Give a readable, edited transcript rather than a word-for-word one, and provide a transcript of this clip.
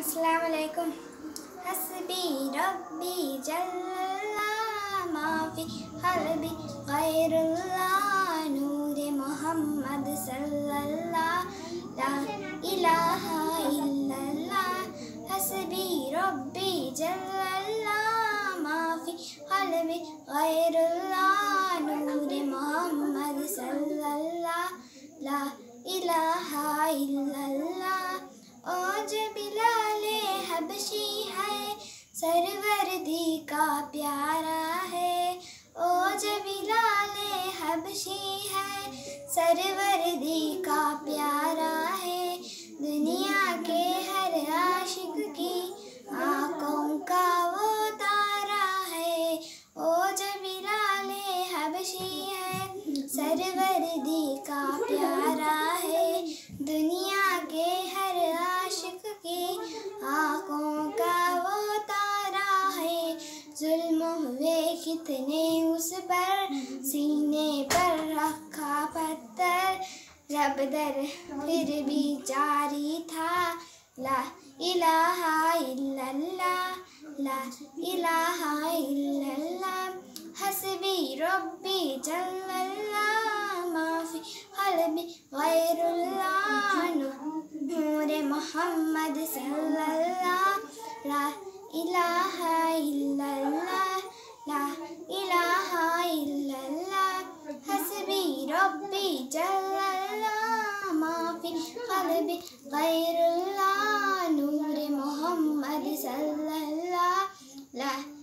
अस्सलाम वालेकुम। हस्बी रब्बी जल्ला माफी हल्बी गैरुल्लाह नूरे मोहम्मद सल्लल्लाह ला इलाहा इल्लल्लाह। हस्बी रब्बी जल्ला माफी हल्बी गैरुल्लाह नूरे मोहम्मद सल्लल्लाह ला इलाहा इल्लल्लाह। औज बिलाले हबशी है सरवर्दी का प्यारा है। औज बिलाले हबशी है सरवर्दी का प्यारा है। दुनिया के हर आशिक की आँखों का वो तारा है। औज बिलाले हबशी है सरवर्दी का प्यारा है। दुनिया के हर आशिक की आँखों का वो तारा है। जुल्म हुए कितने उस पर सीने पर रखा पत्थर। रब दर फिर भी जारी था ला इलाहा इल्लल्लाह ला इलाहा इल्लल्लाह। हस्बी रब्बी जल्लल्लाह माफी हल्बी गैरुल्लाह नूरे मोहम्मद सल्लल्लाह ला इलाहा इल्लल्लाह ला इलाहा इल्लल्लाह। हस्बी रब्बी जल्लल्लाह माफी हल्बी गैरुल्लाह नूरे मोहम्मद सल्लल्लाह ला